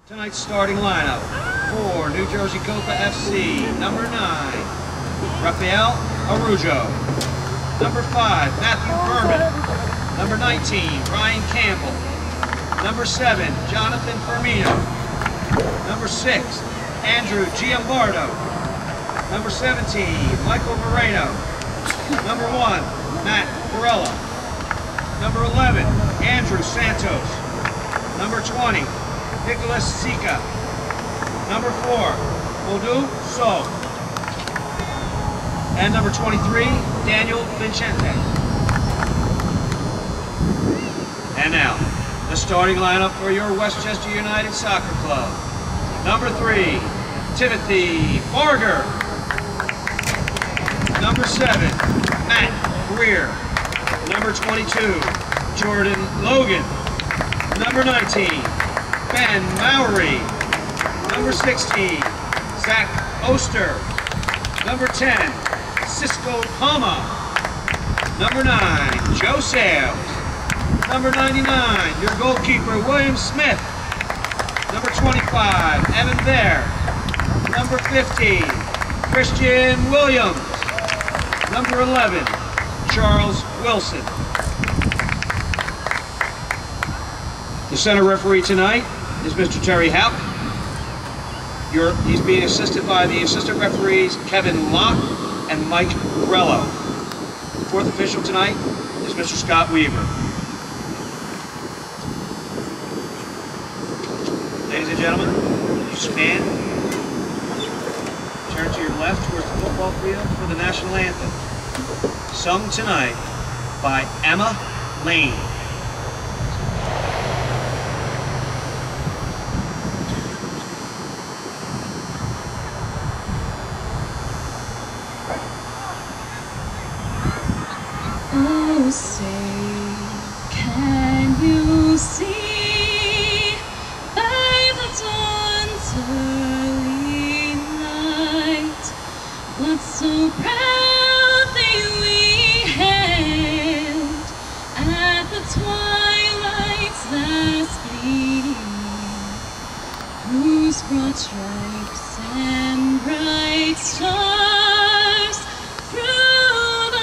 Tonight's starting lineup for New Jersey Copa FC, number 9, Rafael Arujo. Number 5, Matthew Berman. Number 19, Ryan Campbell. Number 7, Jonathan Firmino. Number 6, Andrew Giambardo. Number 17, Michael Moreno. Number 1, Matt Corella. Number 11, Andrew Santos. Number 20, Nicholas Sika. Number 4, Modu So. And number 23, Daniel Vincente. And now, the starting lineup for your Westchester United Soccer Club. Number 3, Timothy Barger. Number 7, Matt Greer. Number 22, Jordan Logan. Number 19, Ben Mowry. Number 16, Zach Oster. Number 10, Cisco Palma. Number 9, Joe Sales. Number 99, your goalkeeper, William Smith. Number 25, Evan Bear. Number 15, Christian Williams. Number 11, Charles Wilson. The center referee tonight is Mr. Terry Haupt. He's being assisted by the assistant referees Kevin Locke and Mike Grello. The fourth official tonight is Mr. Scott Weaver. Ladies and gentlemen, you stand, turn to your left towards the football field for the national anthem, sung tonight by Emma Lane. Oh, say, can you see by the dawn's early light what so proudly we hailed at the twilight's last gleam, whose broad stripes and bright stars through the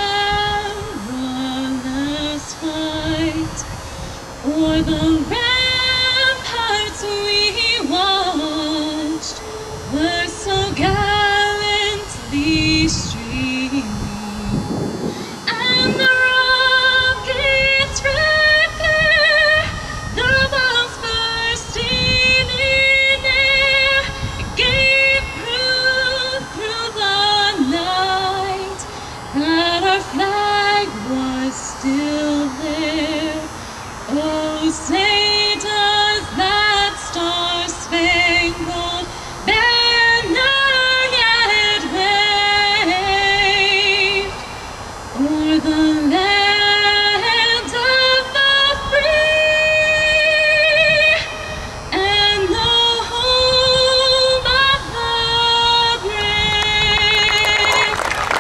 o'er the ramparts we watched were so gallantly streaming, and the rocket's red glare, the bombs bursting in air, gave proof through the night that our flag was still there. Oh, say does that star-spangled banner yet wave o'er the land of the free and the home of the brave?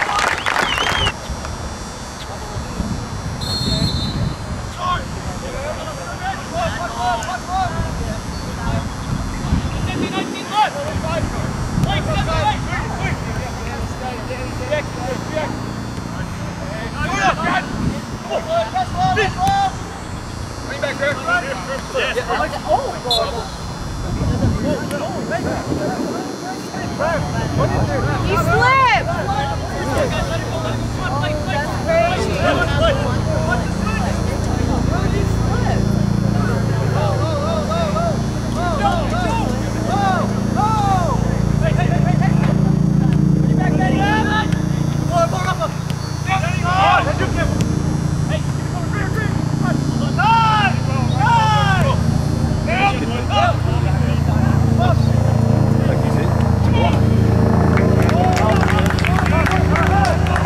He slipped! That's crazy. Like he's hit.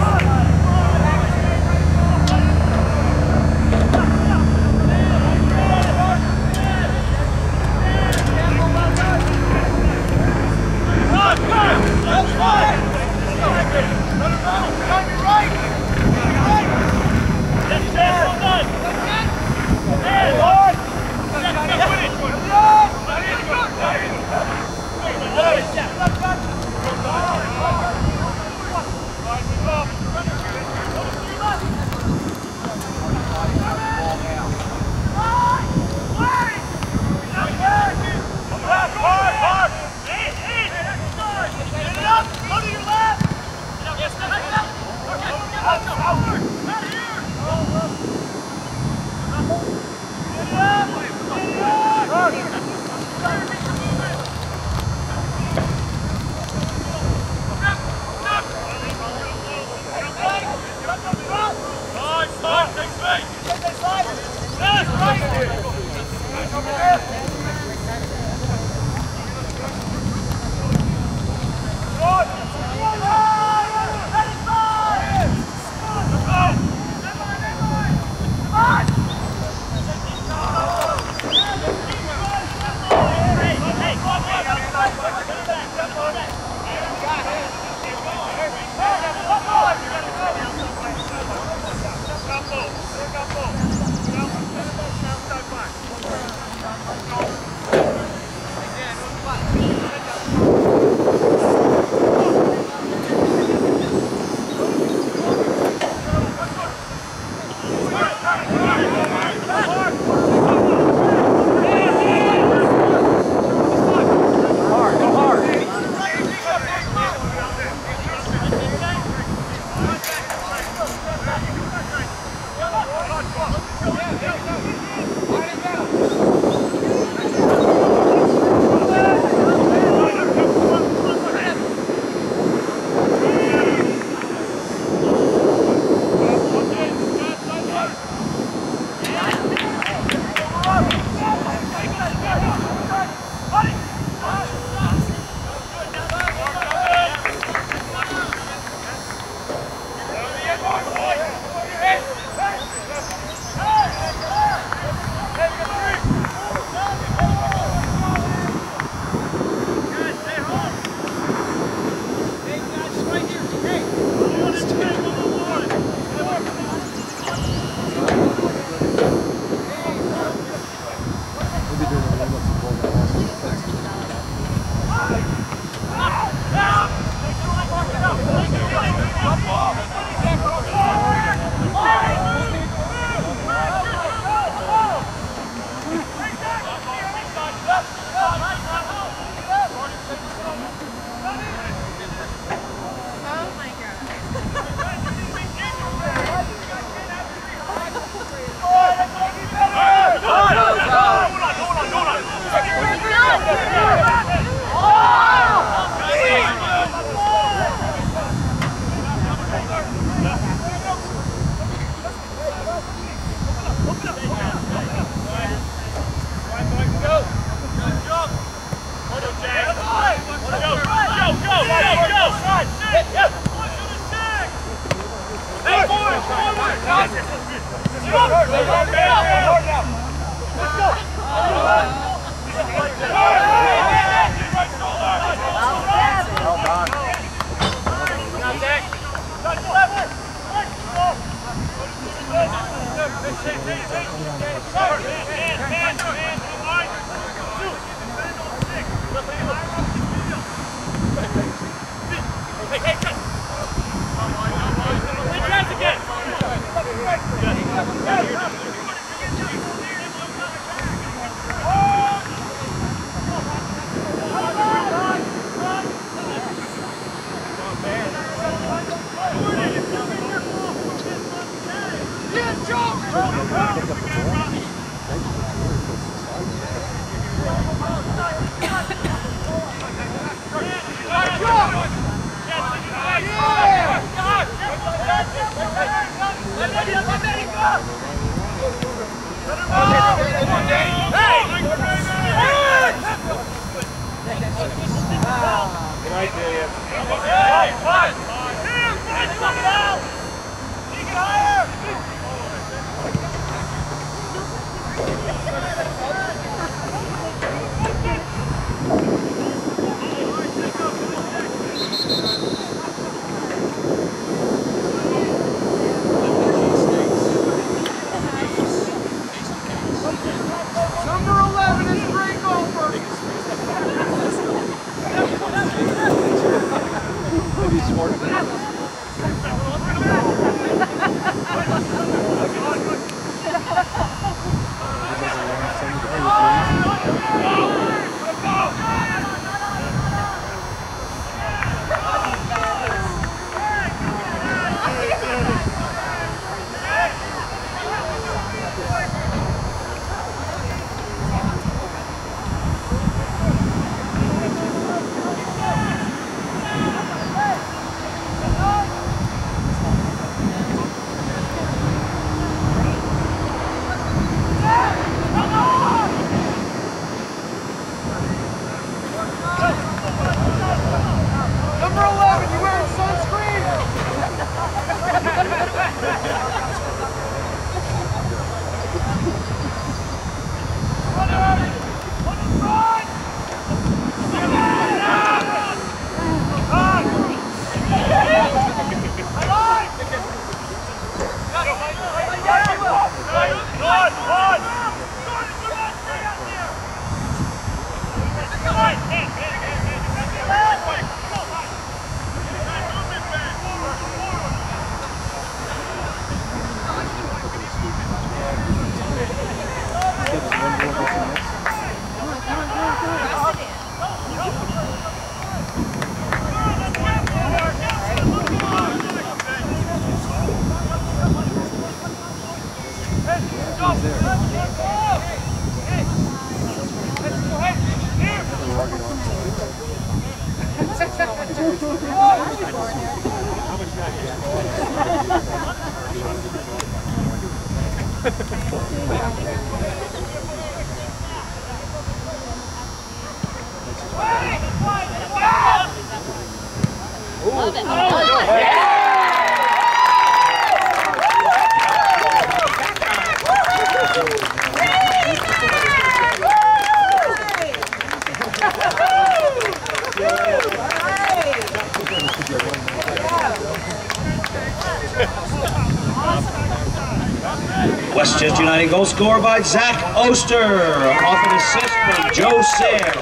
Westchester United goal scored by Zach Oster, off an assist from Joe Sale.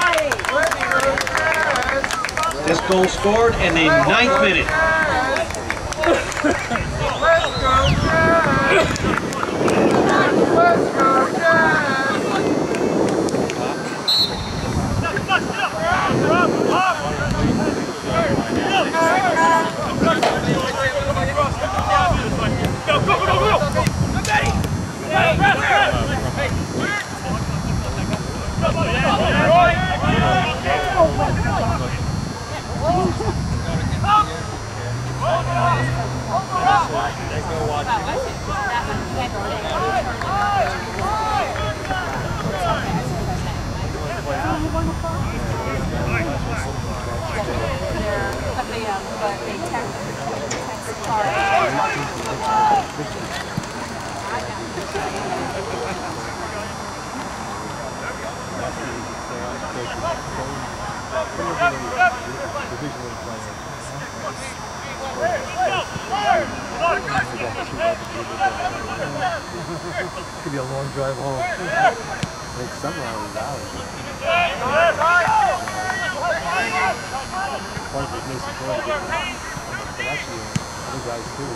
This goal scored in the 9th minute. Could be a long drive home. Like somewhere out of the valley. One of the support. But actually, other guys too.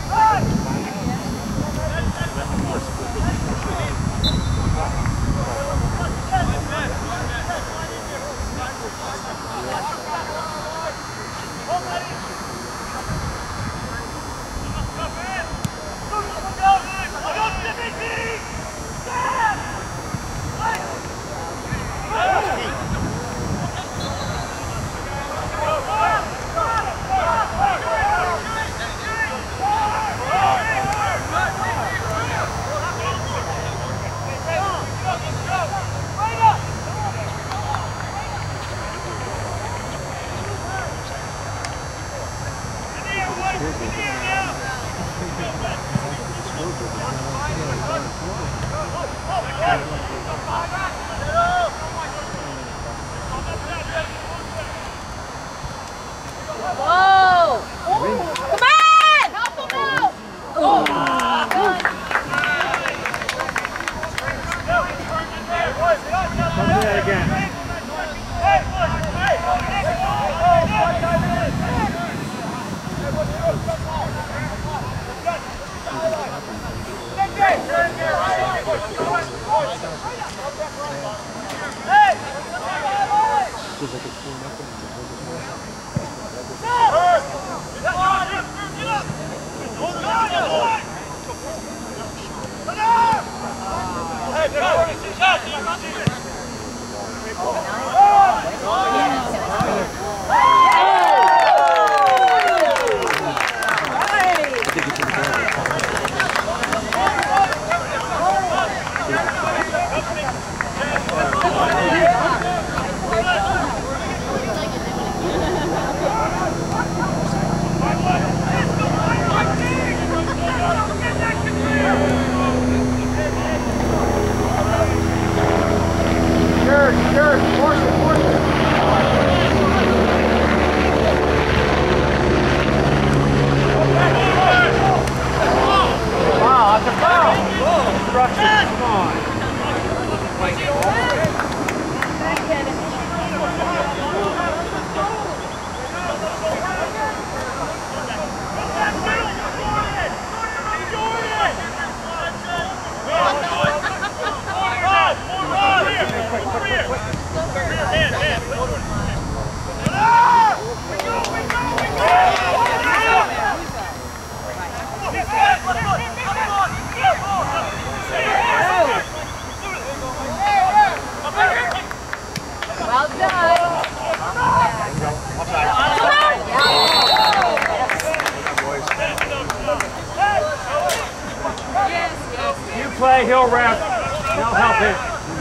Play, he'll ref. He'll help him.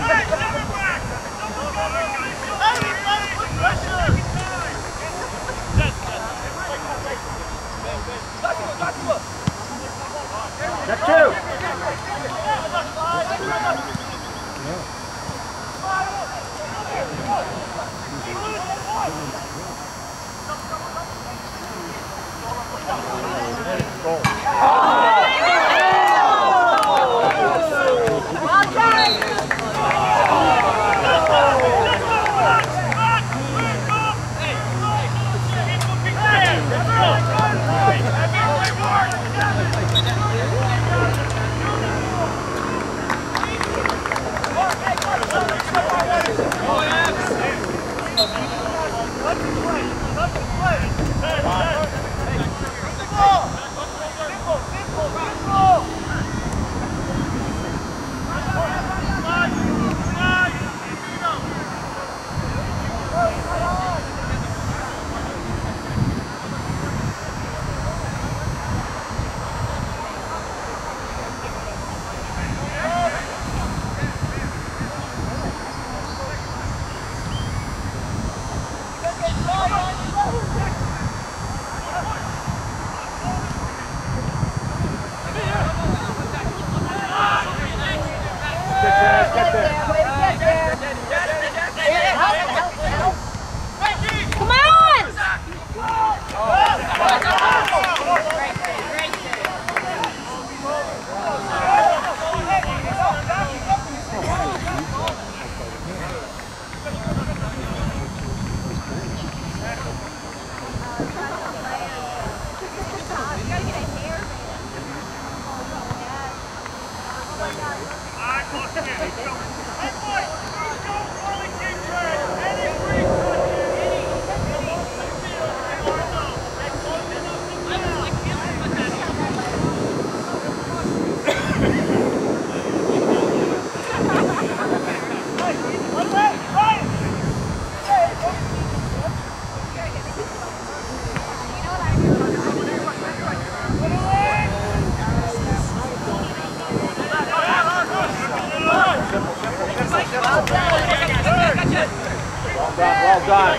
Step two. Well done.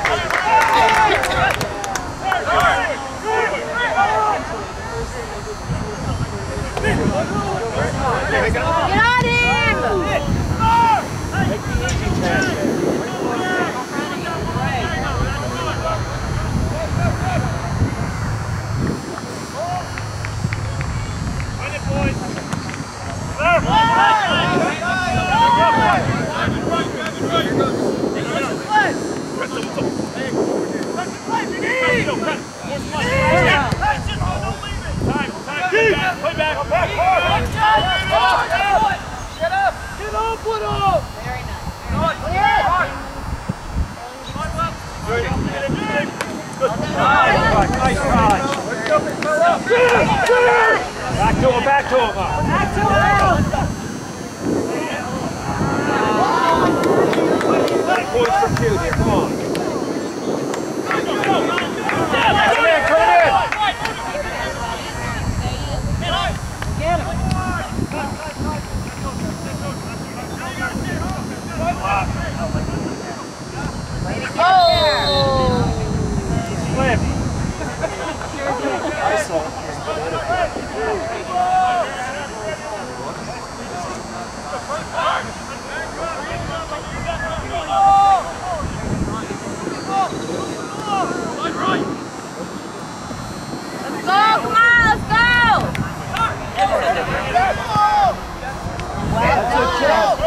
Get on him! Make the easy pass. Nice try. Back to him, back to him. Back to him. Points for two here, come on. Come in, come in. Get him. Oh! Flip. I saw it. Let's go! Come on! Let's go! That's a chance.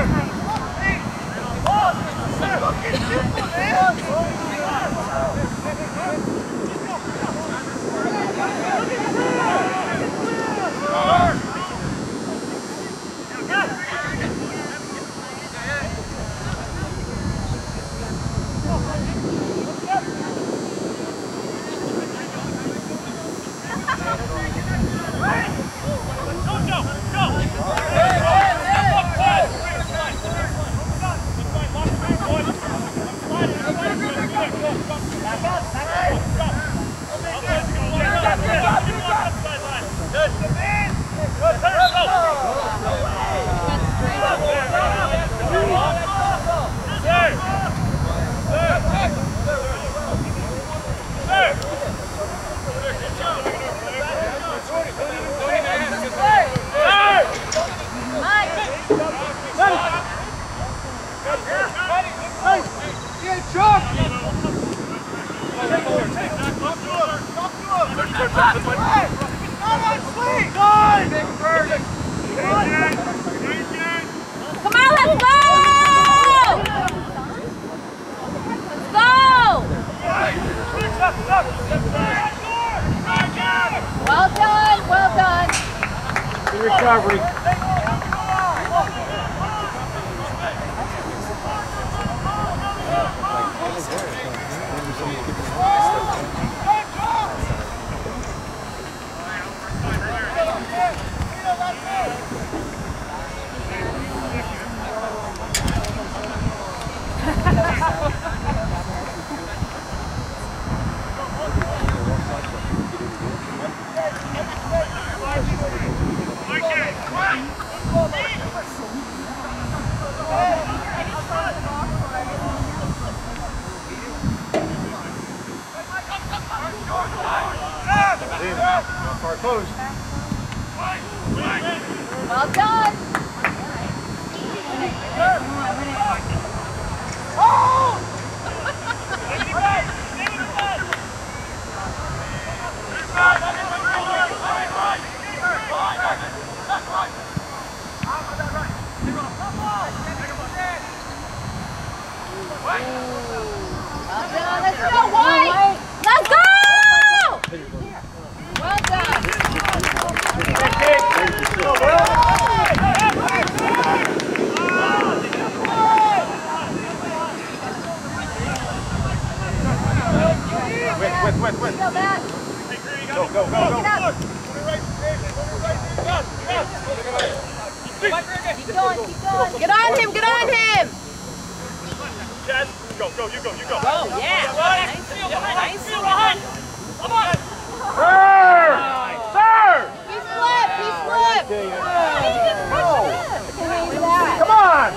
Well done, well done. Good recovery. Far post. Well done. Let's go, White! Let's go! Well done. Keep going, keep going. Get on him, get on him. Chad, go, you go. Oh, yeah. Nice. Come on. Sir! He slipped. Come on!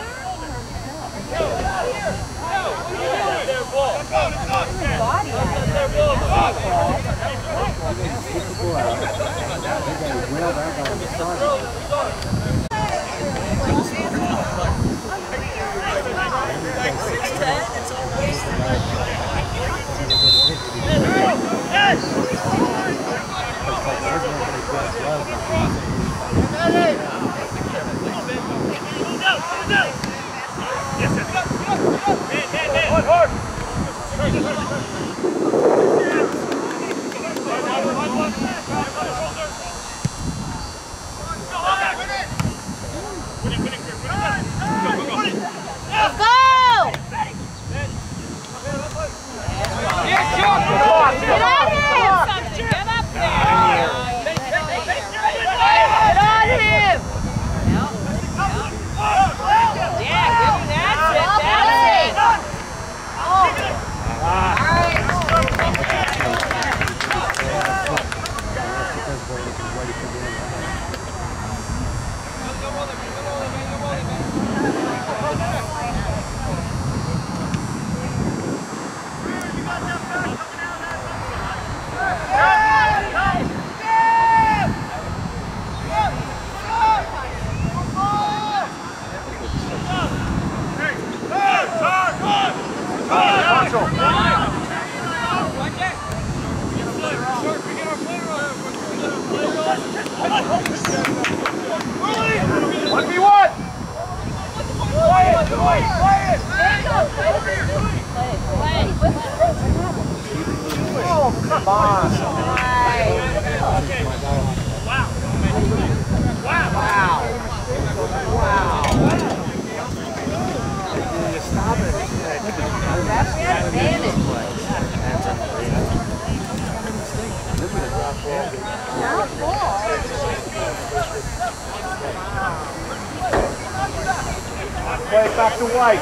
Play it back to White.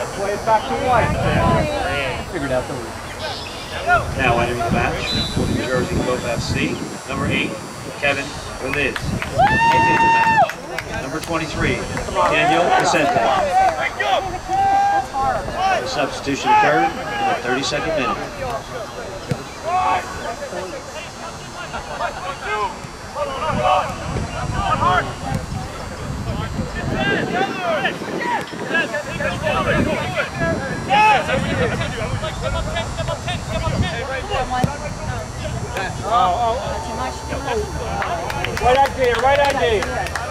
Figured out the route. Now entering the match, for New Jersey Globe FC, number 8, Kevin Reliz. Entering the match, number 23, Daniel Vicente. The substitution occurred in the 32nd minute. Right idea.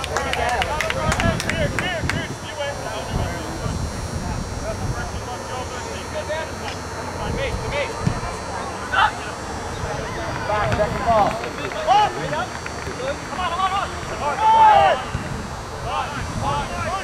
Back, second ball. Come on.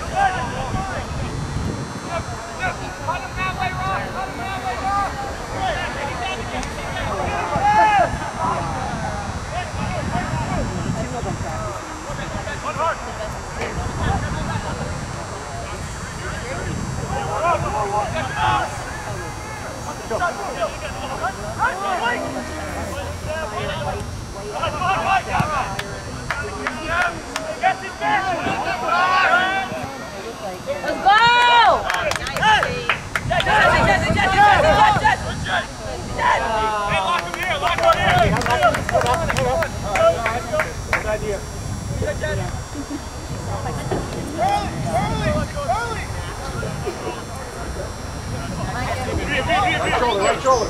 Right shoulder.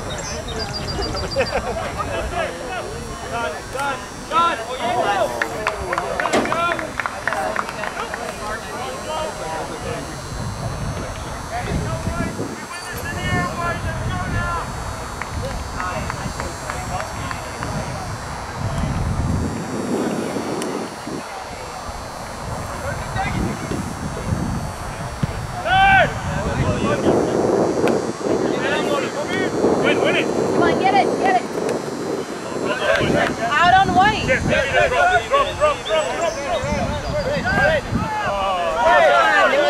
Come on,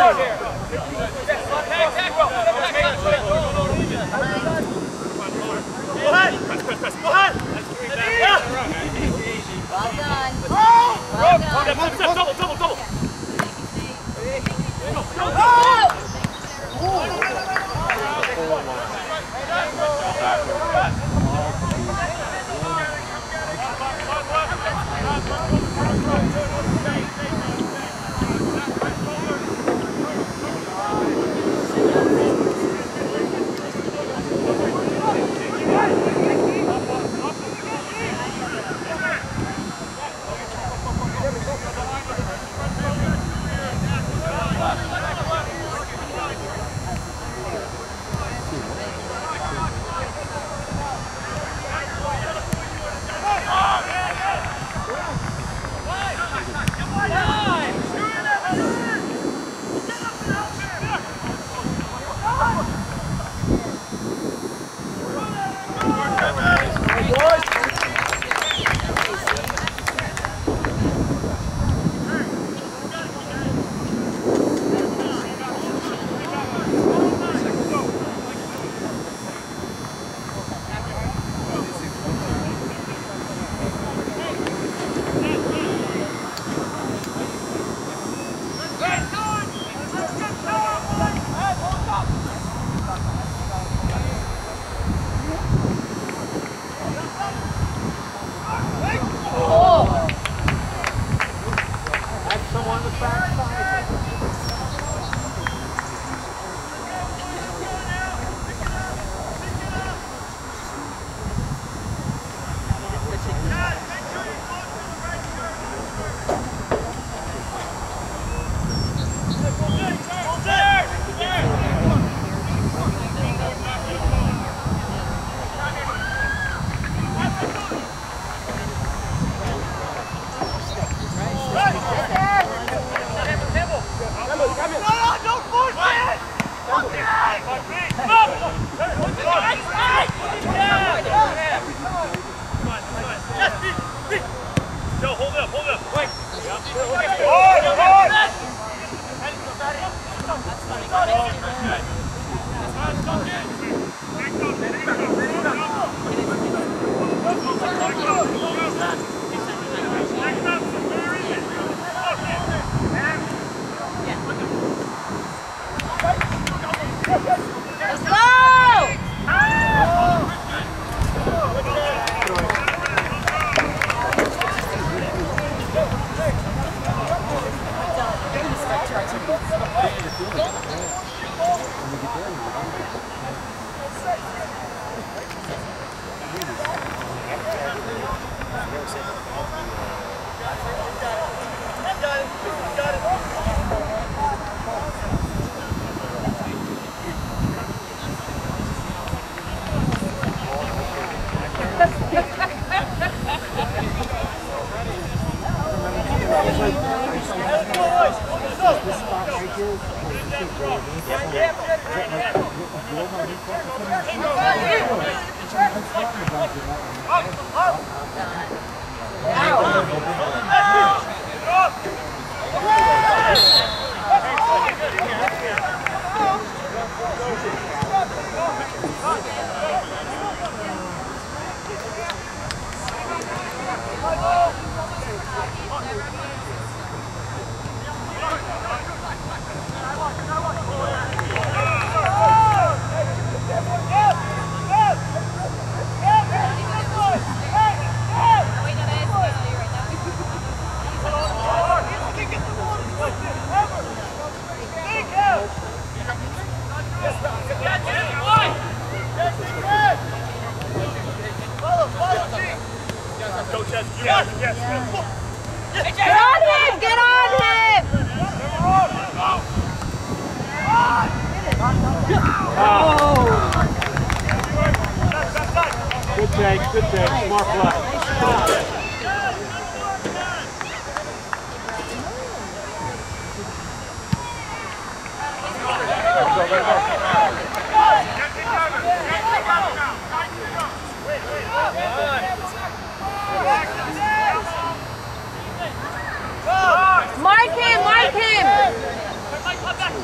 Good take, smart play. Mark him!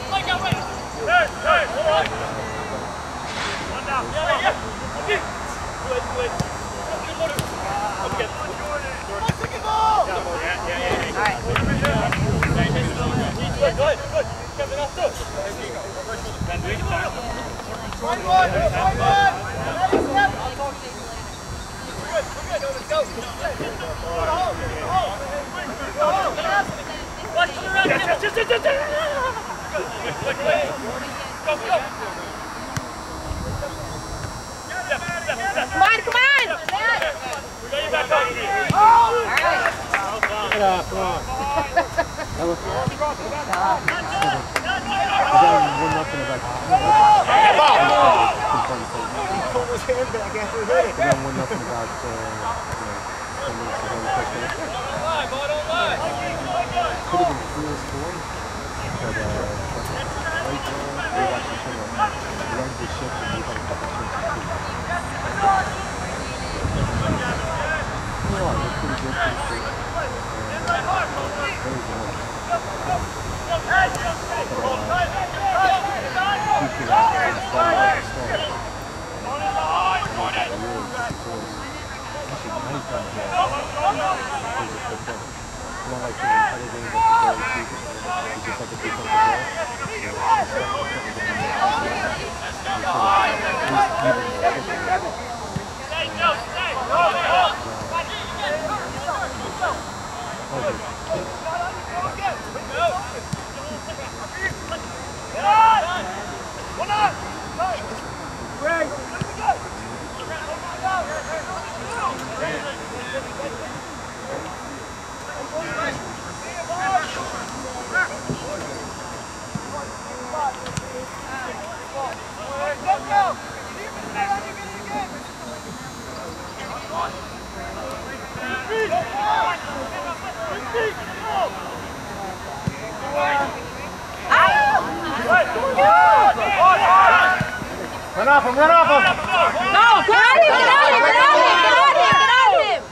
Run off him, run off him! No, get on him, get on him, get on him, get on him, get on him!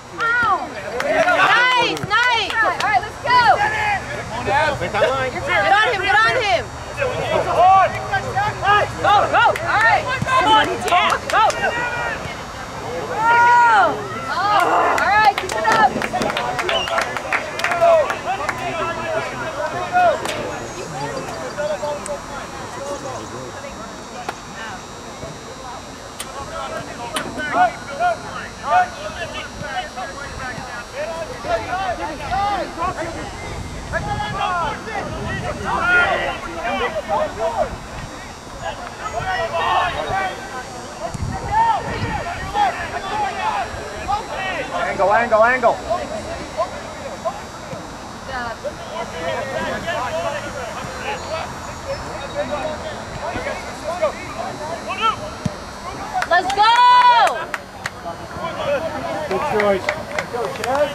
Nice, nice! Alright, let's go! Get on him, get on him! Go, go! Alright! Come on, yeah, go! Alright, keep it up! Angle, angle, angle. Let's go! Good choice. Go, Chaz.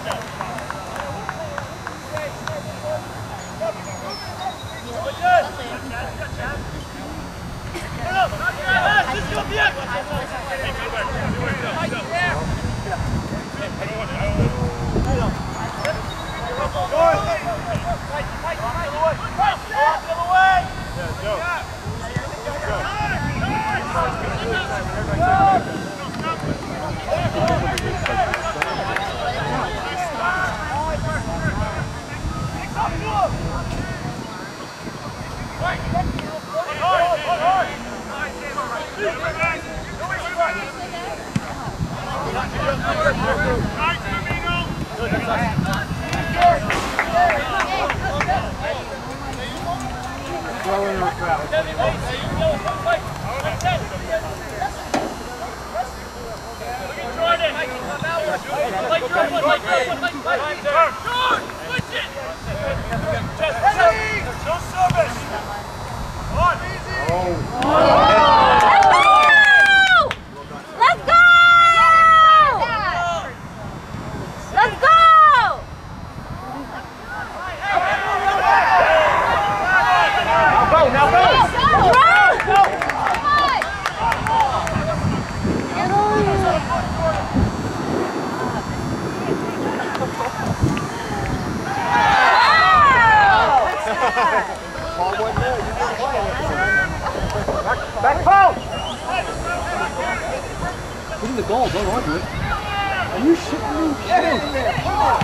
in the goal, don't argue it. Are you shitting me? Get in there, come on!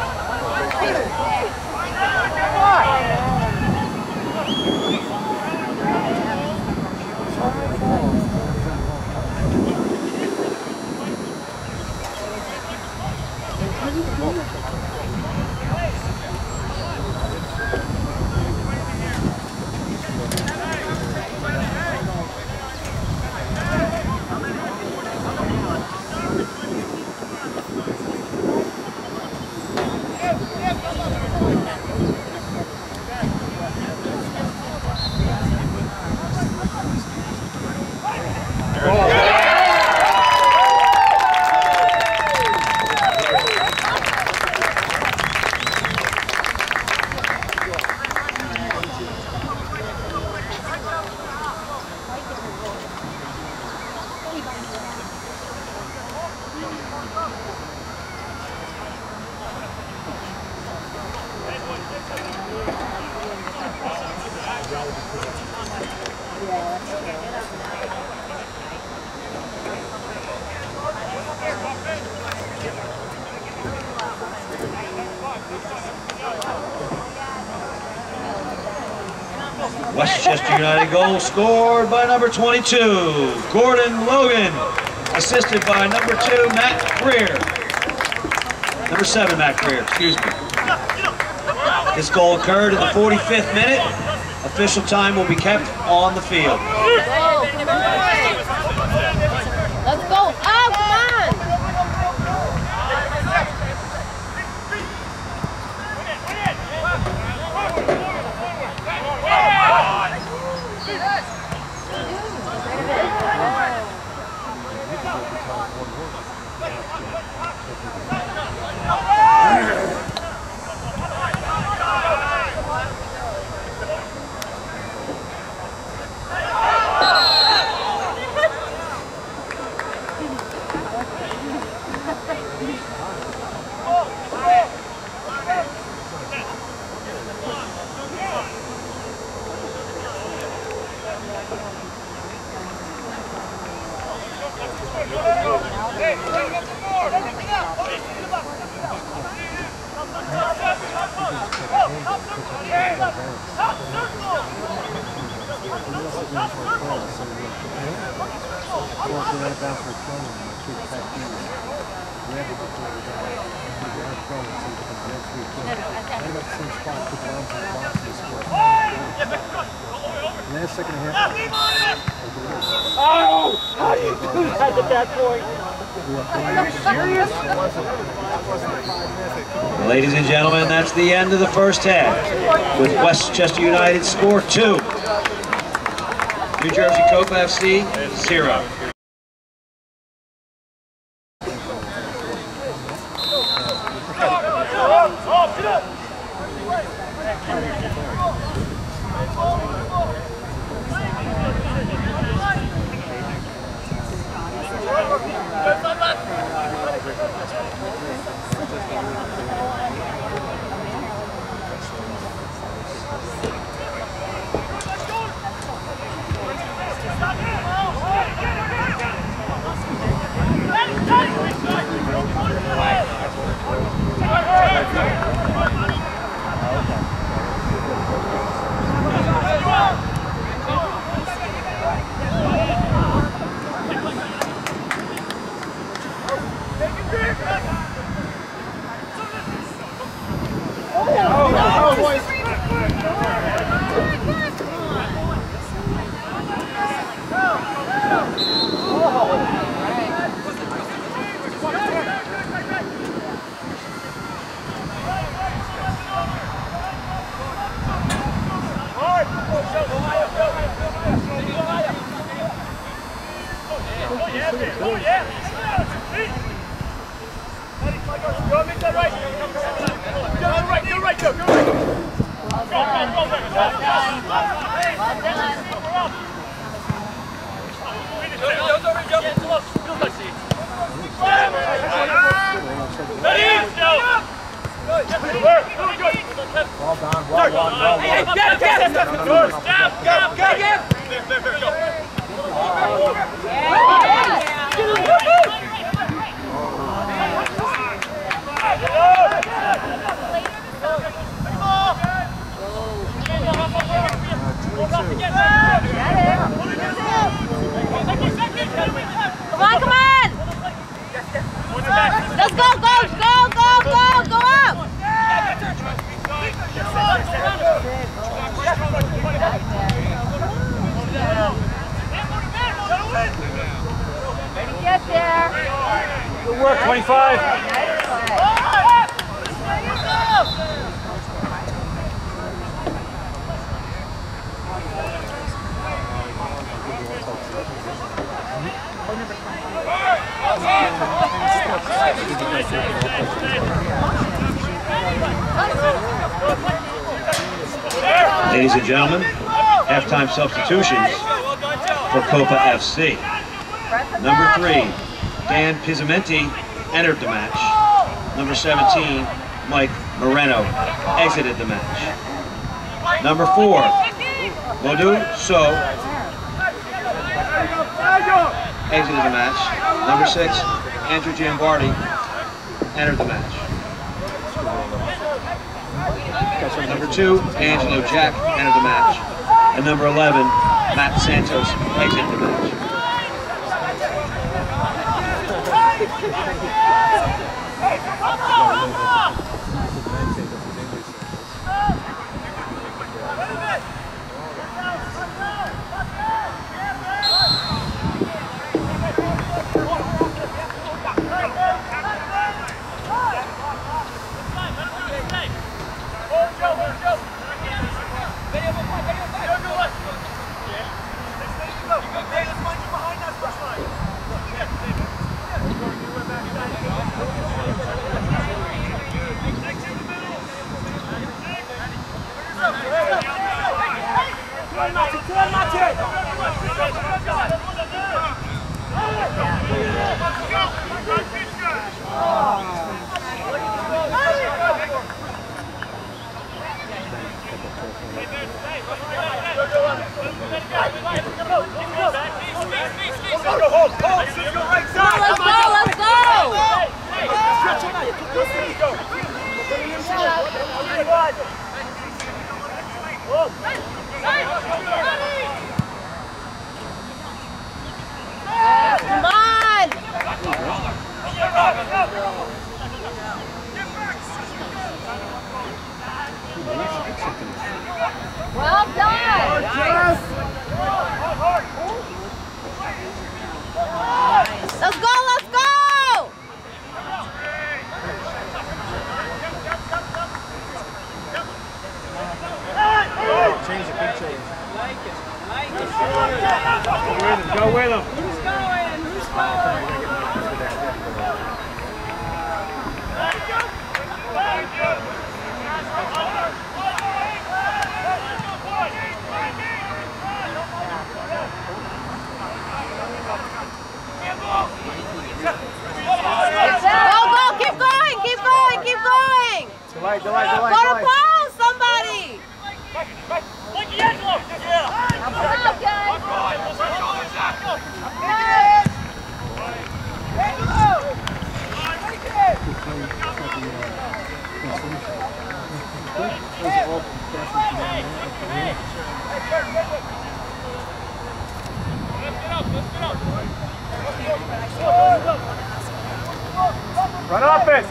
Westchester United goal scored by number 22, Gordon Logan, assisted by number 2, Matt Greer. Number 7, Matt Greer, excuse me. This goal occurred in the 45th minute. Official time will be kept on the field. Let's go. Oh, come on. Last second and a half. Oh! How do you do that at that point? Are you serious? Ladies and gentlemen, that's the end of the first half, with Westchester United score 2. New Jersey Cope FC 0. Good work, 25. Ladies and gentlemen, halftime substitutions for Copa FC. Number 3, Dan Pizzamenti entered the match. Number 17, Mike Moreno exited the match. Number 4, Modou So exited the match. Number 6, Andrew Giambardi entered the match. Number 2, Angelo Jack entered the match. And number 11, Matt Santos exited the match. Well done! Yes. Let's go, let's go! Change it, big change. Go with him. Who's going? Who's going? Delay. Go to post, somebody! Run offense.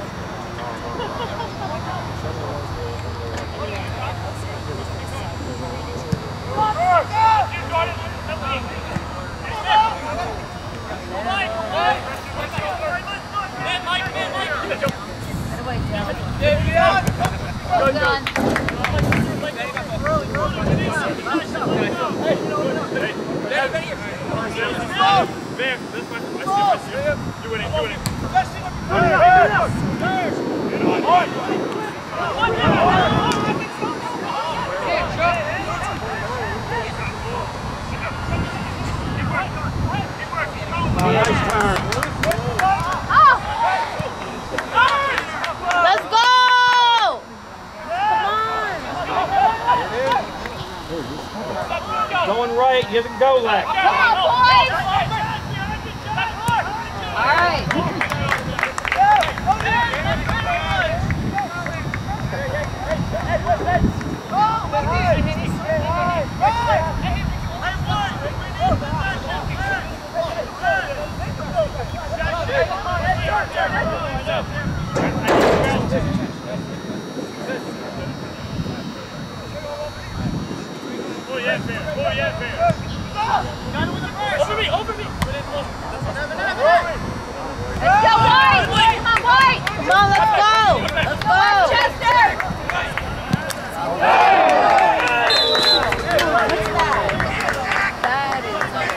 Well done. Let's go! Going right, he doesn't go left. Come on, boys! All right. Over me. Let's go, White! Come on, White! Come on, let's go! Let's go! Chester! What's that? That is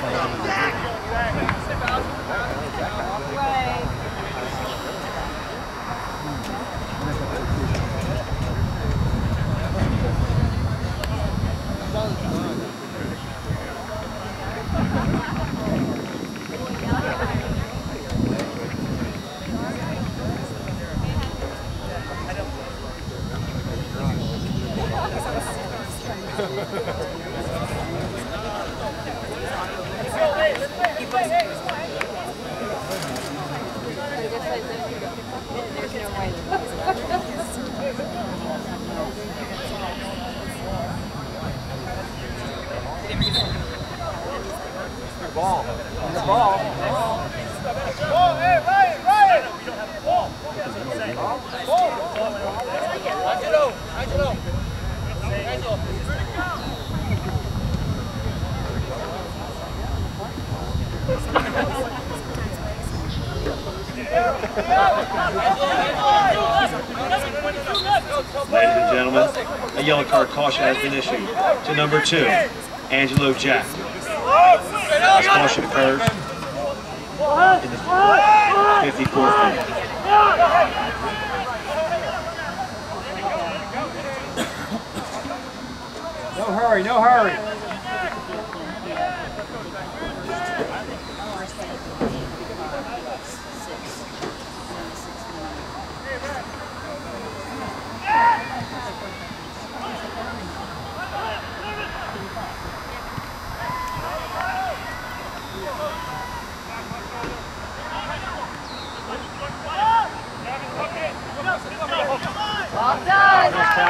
Ladies and gentlemen, a yellow card caution has been issued to number 2, Angelo Jack. This caution occurs in the 54th minute. No hurry, no hurry. well done!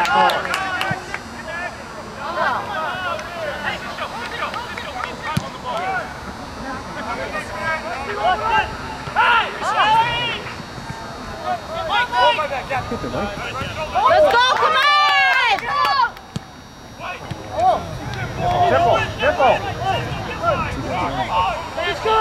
Let's go, come on! Triple, triple. Let's go!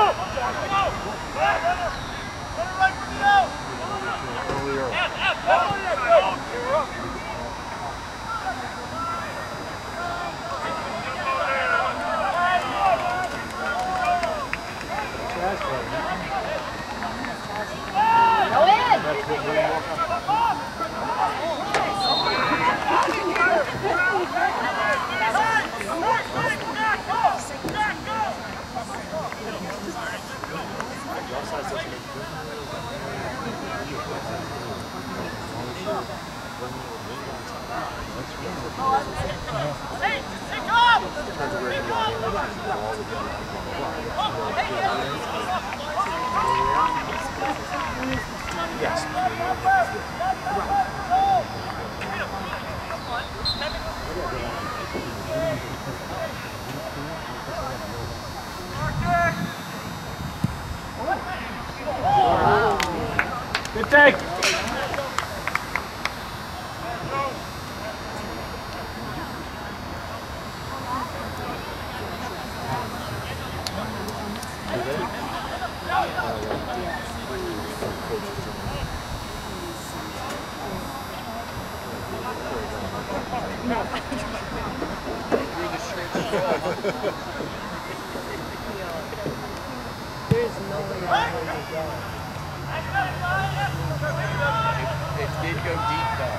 Go in! Good take. There's no way I'm going to go. It did go deep though.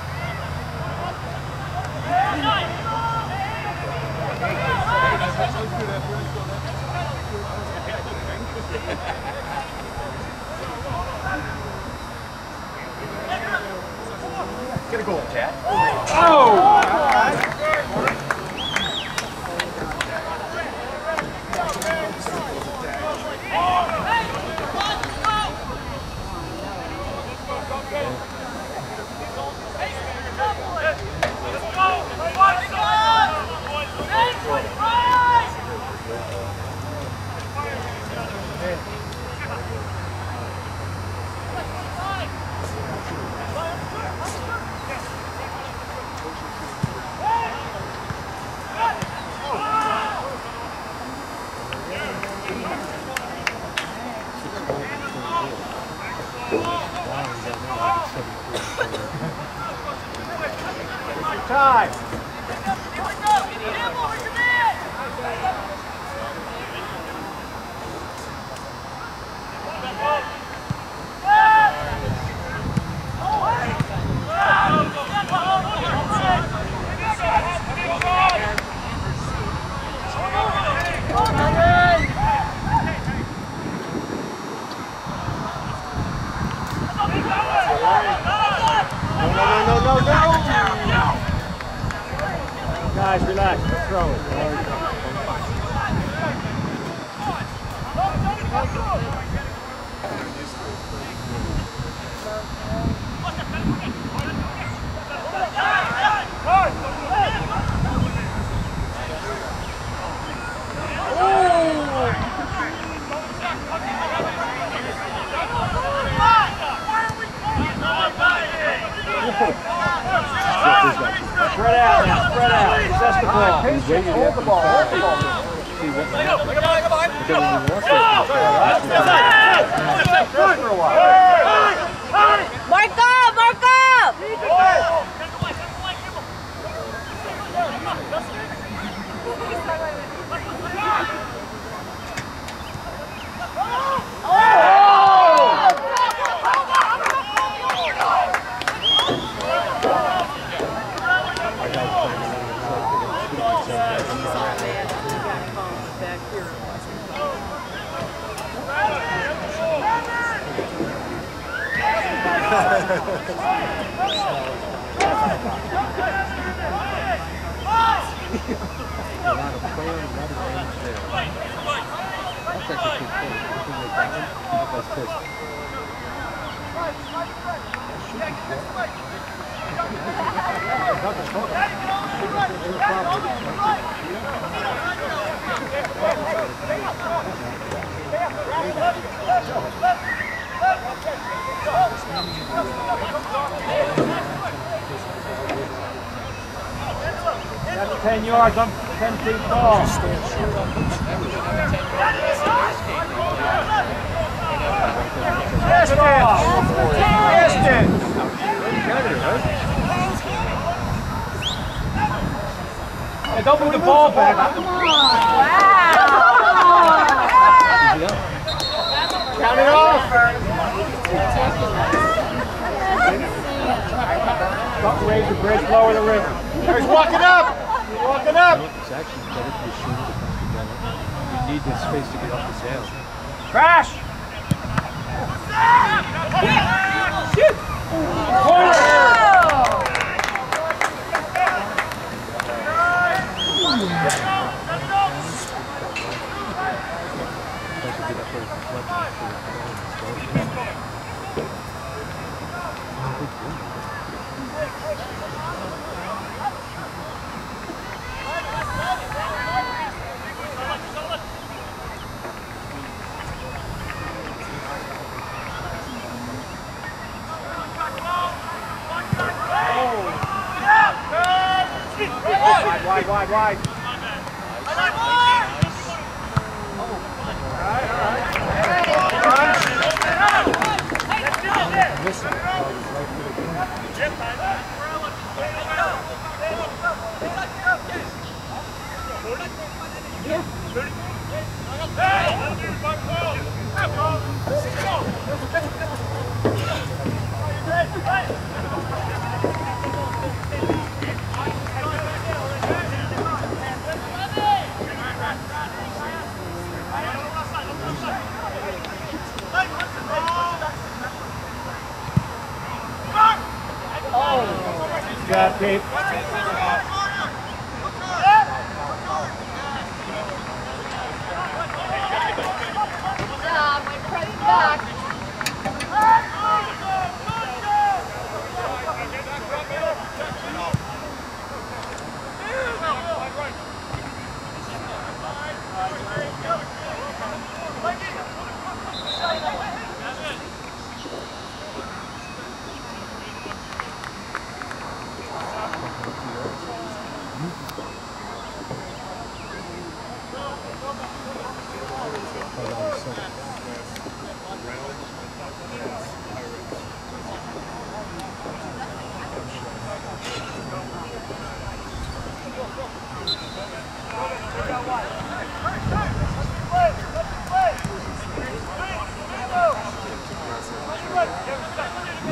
Get a goal, Chad. Oh! Hey! Time. No. Guys, relax. Let's throw it. Spread out now, spread out. Possess the ball. Hold the ball, hold the ball. Mark up, mark up! That's 10 yards, I'm 10 feet tall. Hey, don't move the ball back. Count it off. Don't raise the bridge, lower the river. He's walking up. He's walking up. It's actually better for the shooter to come together. You need the space to get up the sail. Crash! Shoot! Corner! Wide. Got Pete.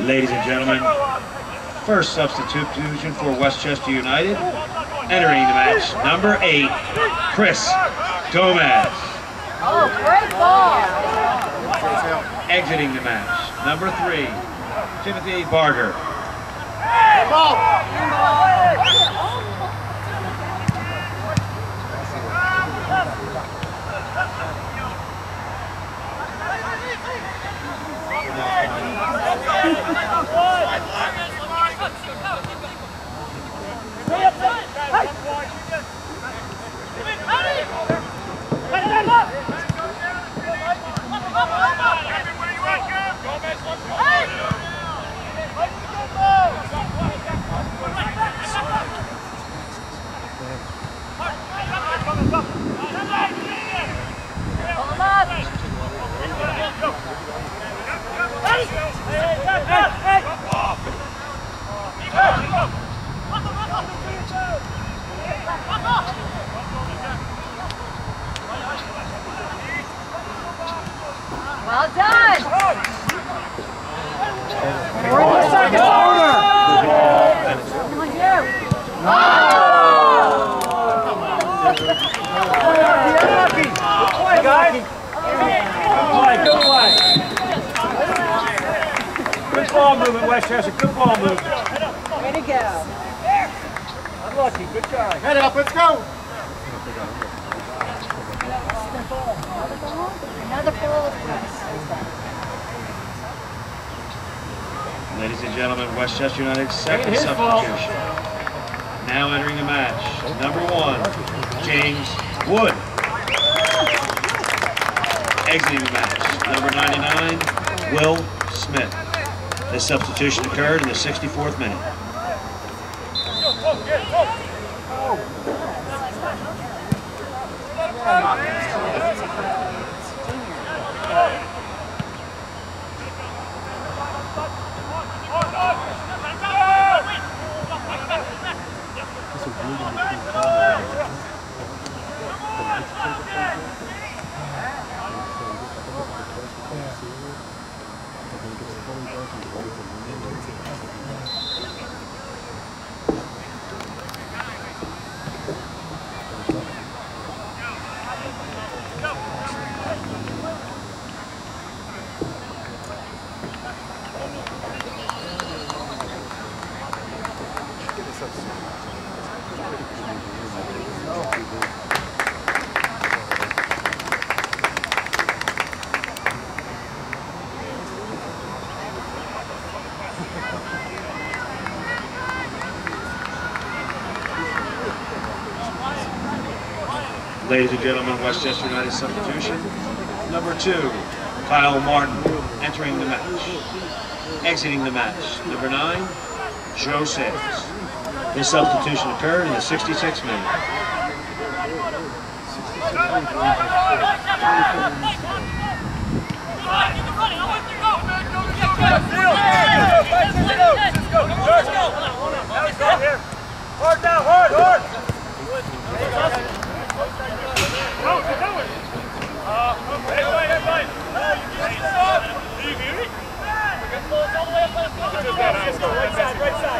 Ladies and gentlemen, first substitution for Westchester United, entering the match, number 8, Chris Gomez. Oh, great ball. Exiting the match, number 3, Timothy Barger. Well done. Good ball movement, Westchester. Good ball movement. Way to go. Unlucky. Good try. Head up, let's go. Another ball. Ladies and gentlemen, Westchester United's second His fault. substitution. Now entering the match, number 1, James Wood. Exiting the match, number 99, Will Smith. This substitution occurred in the 64th minute. Ladies and gentlemen, Westchester United substitution. Number 2, Kyle Martin, entering the match. Exiting the match, number 9, Joe Sales. This substitution occurred in the 66th minute. Hard now, hard! Right side.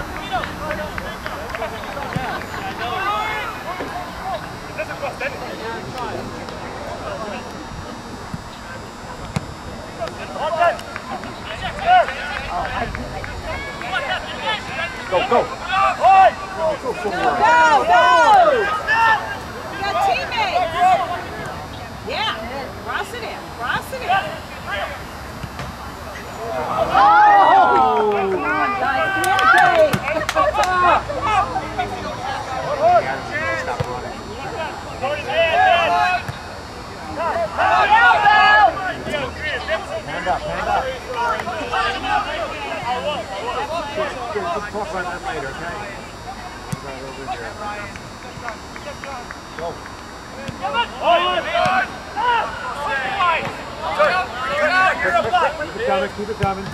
Go! Go! You got teammates. Yeah. Cross it in. Oh! Come on, guys. Hand up. We'll talk about that later, okay? Go. Keep it coming.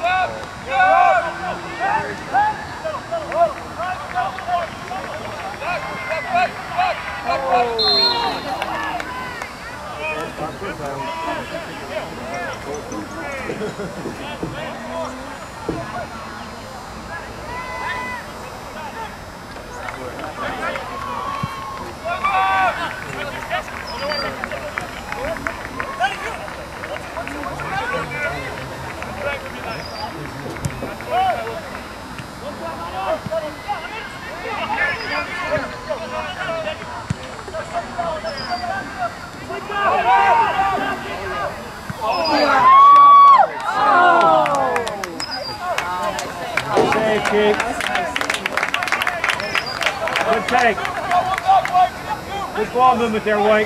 Good take. Good ball movement there, White.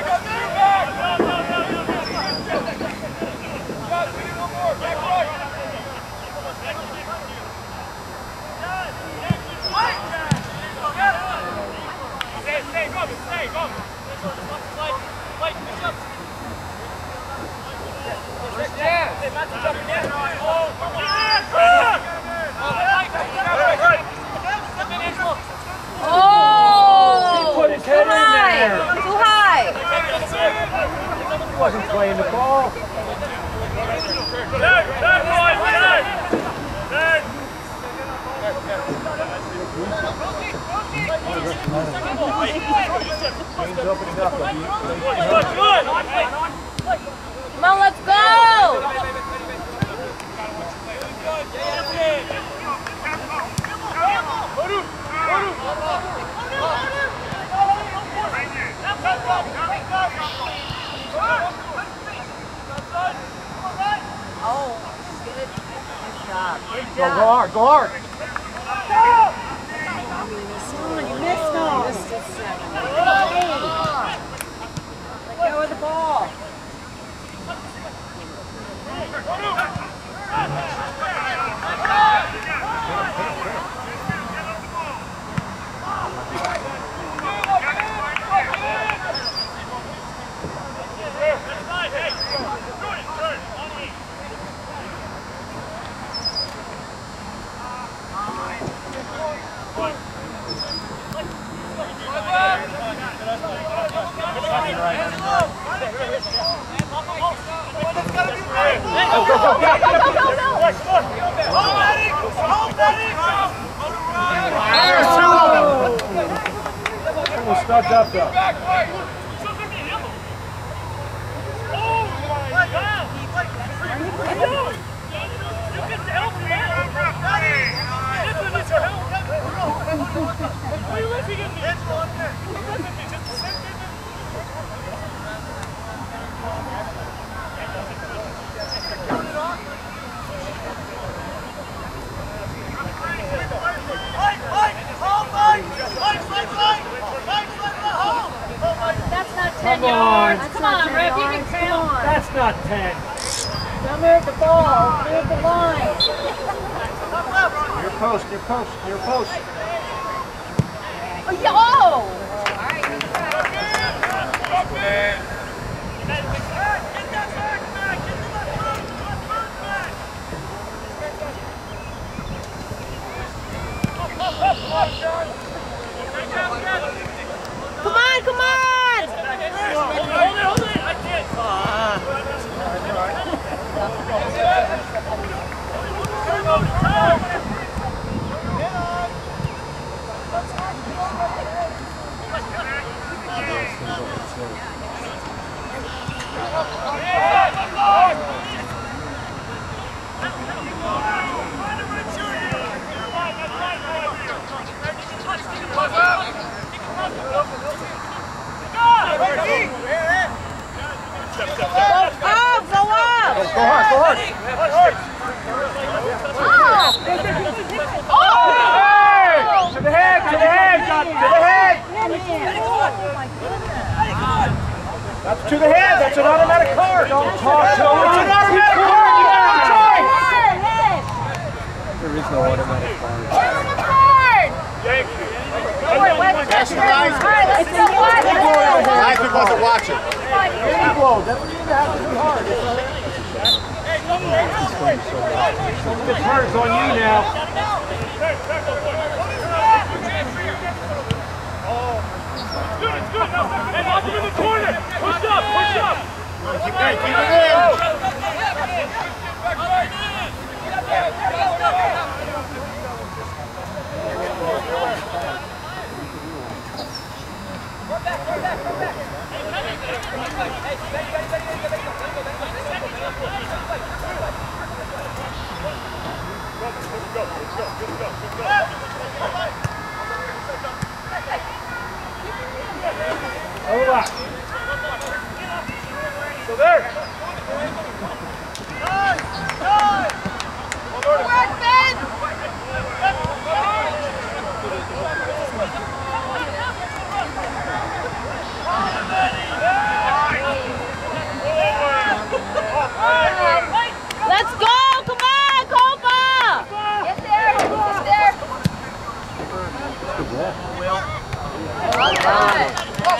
He wasn't playing the ball. Come on, let's go! Oh, good. Good job. Good job. Go hard, go hard. You missed him. Let go of the ball. Stubbed up though. That's not 10 yards. Come on, Rip, you can count. That's not 10. Don't move the ball. Move the line. Your post, your post, your post. Oh, yeah. Oh! Come on, come on! Hold it, I can't. Go hard, go hard. Oh! Hey! To the head, to the head, to the head. That's to the head, that's an automatic card. Don't talk to him. It's an automatic card. You got no choice. There is no automatic card. Thank you. That's nice. All right, let's go. Isaac wasn't watching. Blow. That doesn't have to be hard. This hurts on you now. Good, good. Hey, lock him in the corner. Push up, push up. Keep it in. Overlap. So there. Work, Ben! Let's go! Come on, Copa! Get there! Get there! Well done!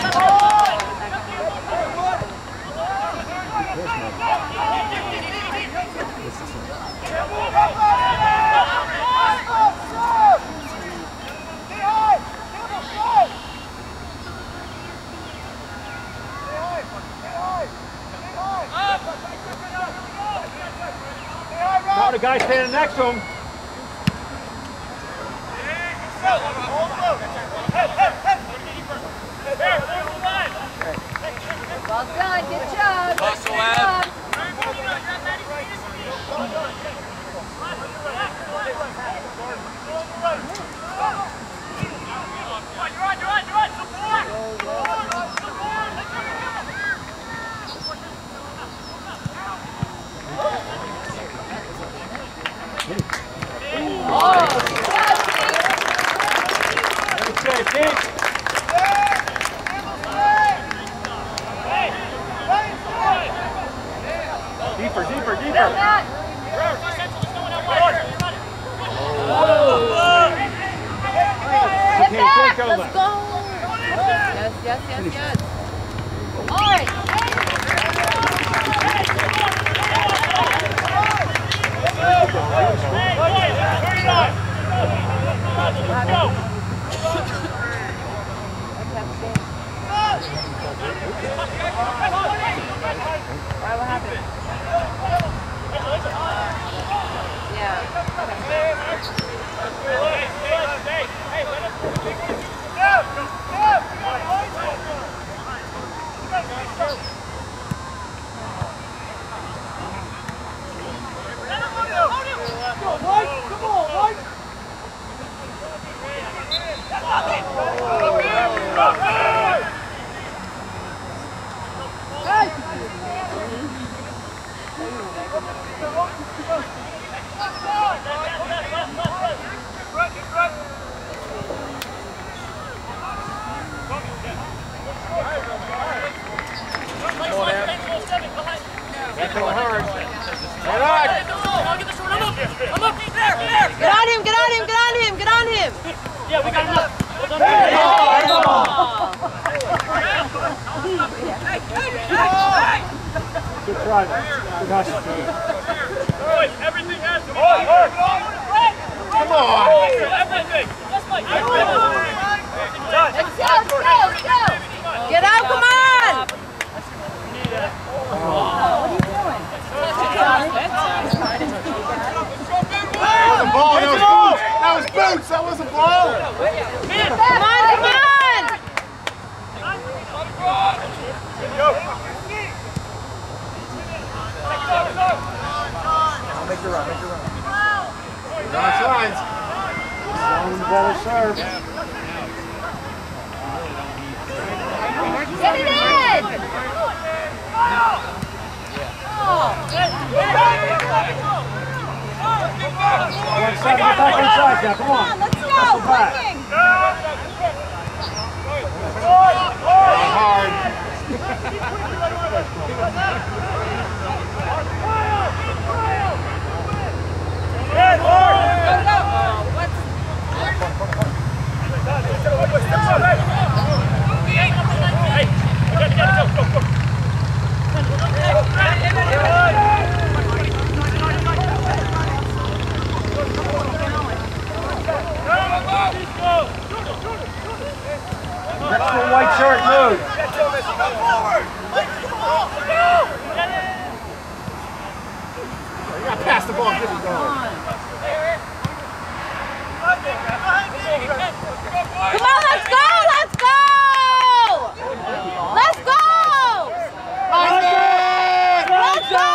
Not the guy standing next to him. Well done, good job. Hustle, Good Ab. job. Deeper, deeper, deeper. Get that. Get back. Let's go. Yes, yes, yes, yes. All right. Why, what happened? Yeah. Get on him, get on him, get on him, get on him! Yeah, we got enough. Good try. Good hustle. Boys, everything has to be come on! Everything! Let's go, let's go, let's go! Get out, come on! That was boots! That wasn't ball! Come on, come on! Make your run, make your run. Nice lines. Long ball serve. Get it in! Inside, get back inside now, come on. Let's go, back. working! Hard. goes. You got to pass the ball. Get it going. Come on, let's go! Let's go! Let's go! Let's go!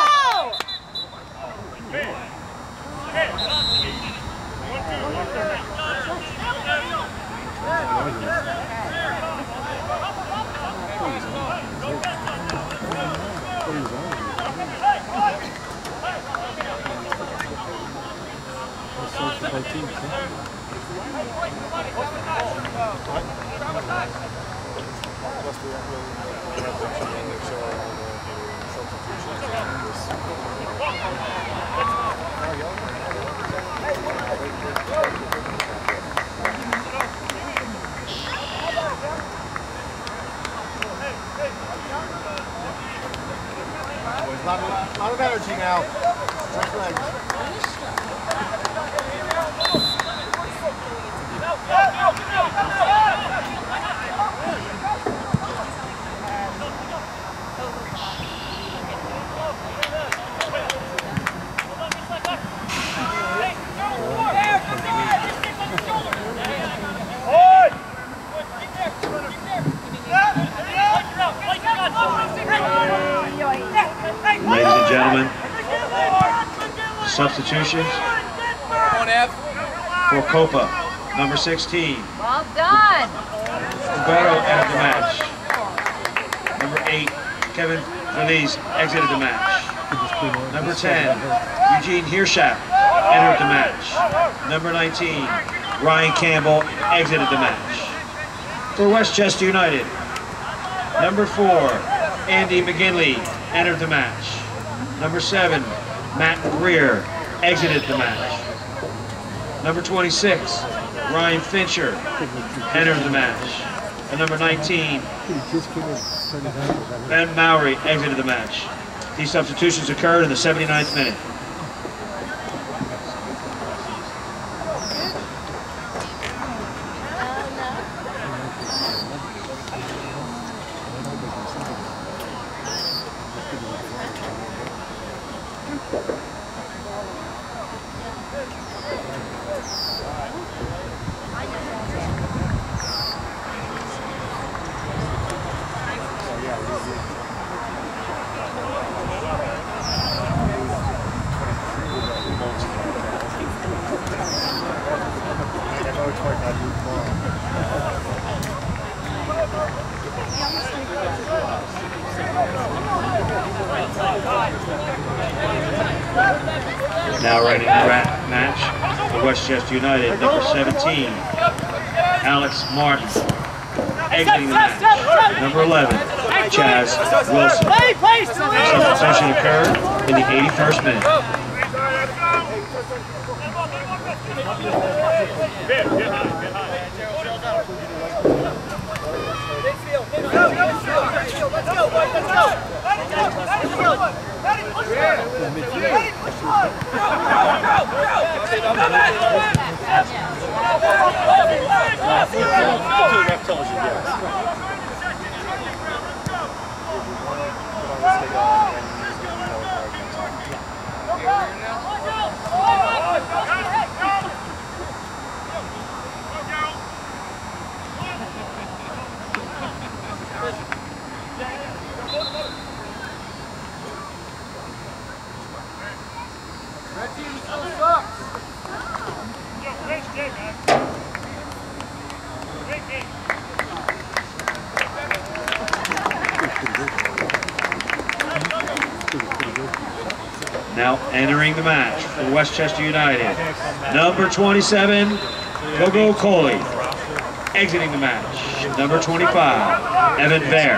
A lot of energy now. Stretch legs. Ladies and gentlemen, substitutions for Copa, number 16. Well done. Roberto entered the match. Number 8, Kevin Feliz exited the match. Number 10, Eugene Hirschap entered the match. Number 19, Ryan Campbell exited the match. For Westchester United, number 4, Andy McGinley entered the match. Number 7, Matt Greer exited the match. Number 26, Ryan Fincher entered the match. And number 19, Ben Mowry exited the match. These substitutions occurred in the 79th minute. Now right in the match for Westchester United, number 17, Alex Martin, exiting the match. Number 11, Chaz Wilson. Substitution occurred in the 81st minute. Now entering the match for Westchester United, number 27, Gogo Coley, exiting the match. Number 25, Evan Bear.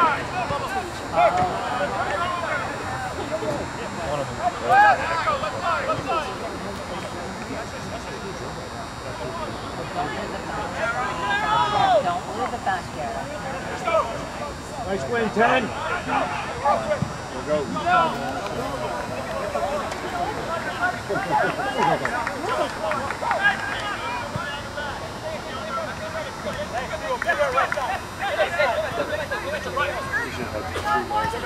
Nice win, 10. We'll go.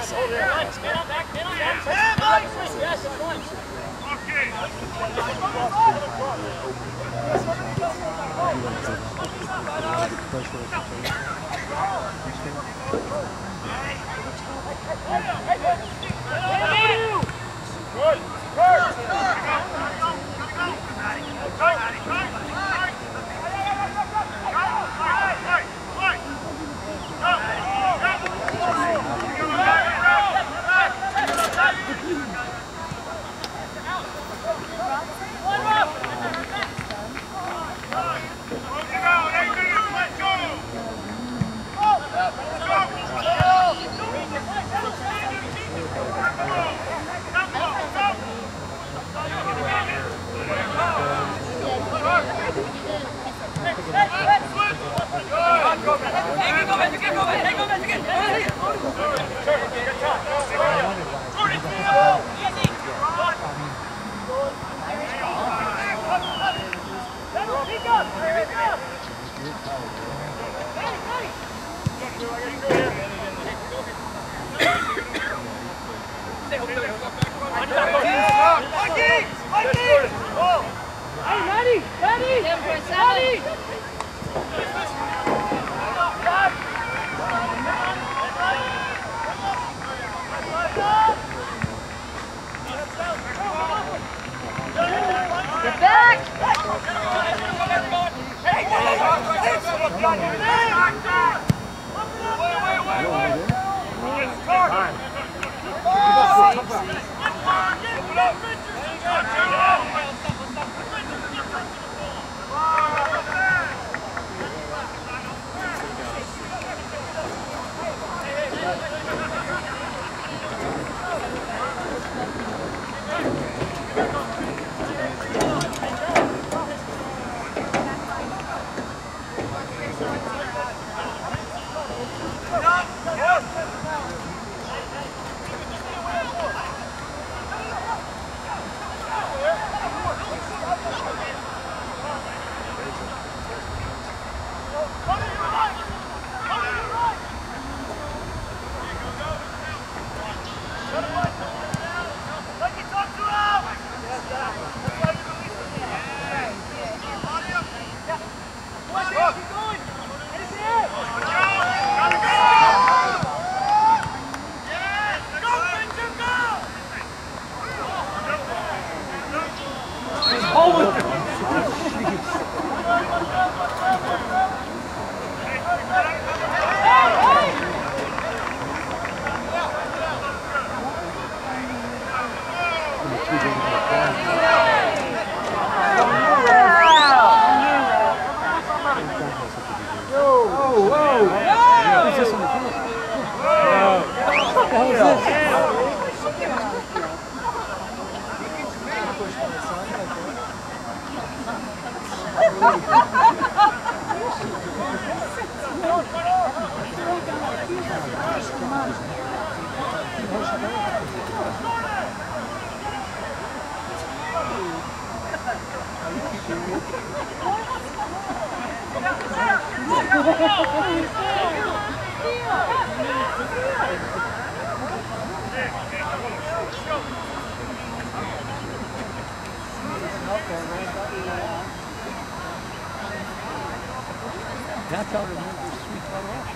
That's how the sweet butter off.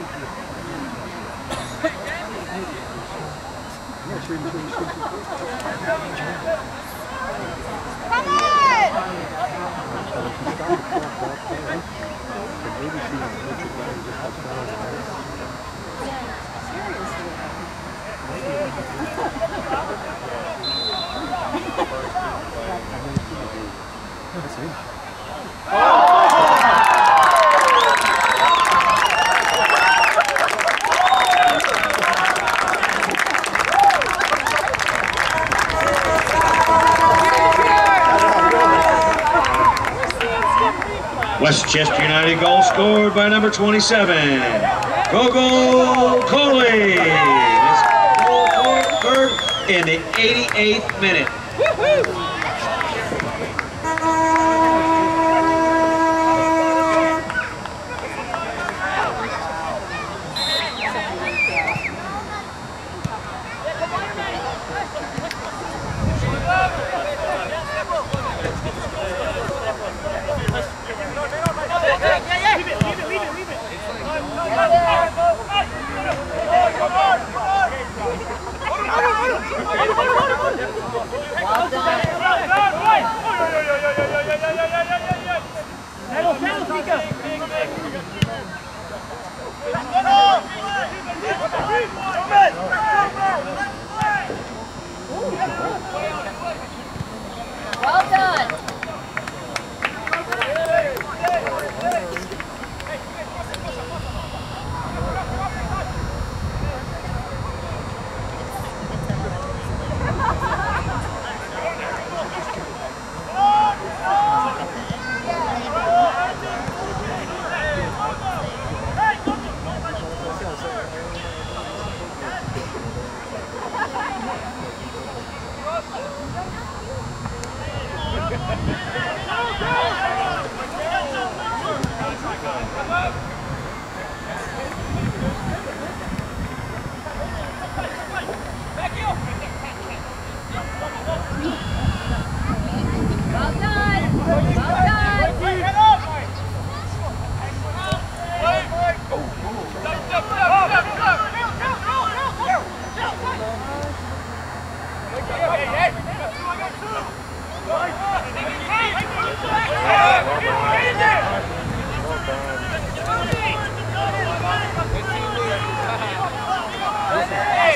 Yeah, sure, Come Westchester United goal scored by number 27, Gogo Coley. This goal occurred in the 88th minute.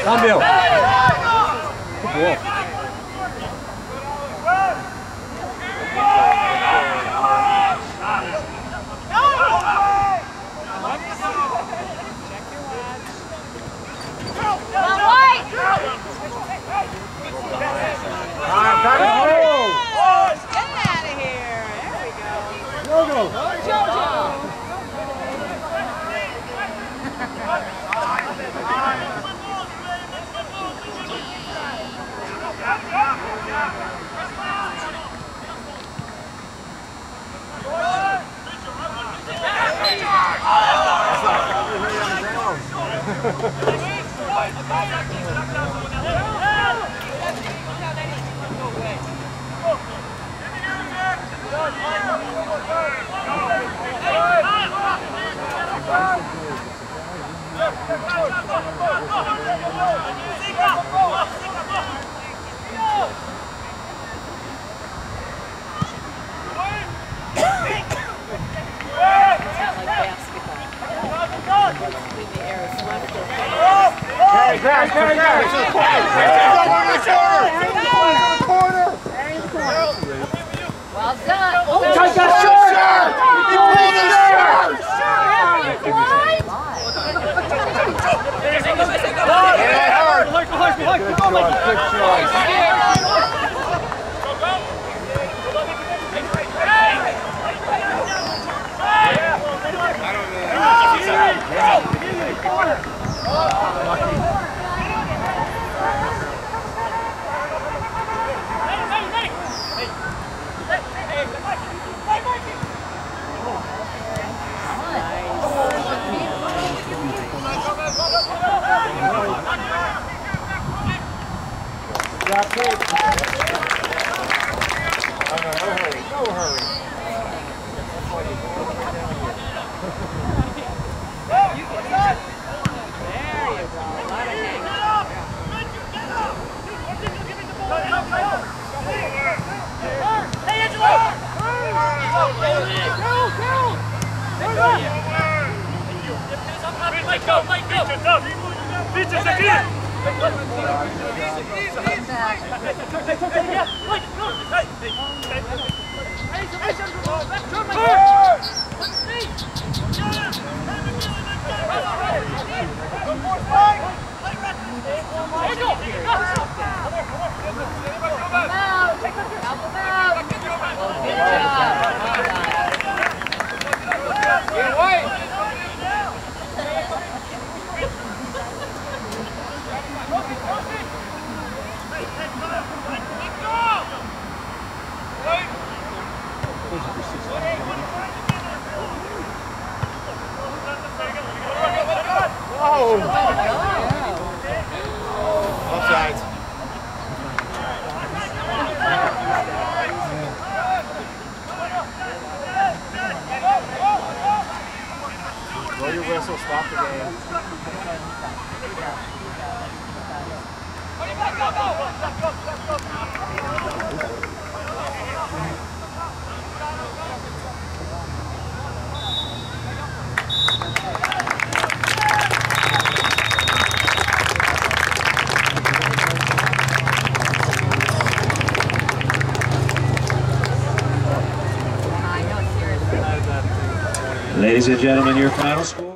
Down, Bill. Good ball. Well done. Oh, Take that shirt! He pulled his shirt! No hurry. Blow your whistle, stop the game. Ladies and gentlemen, your final score.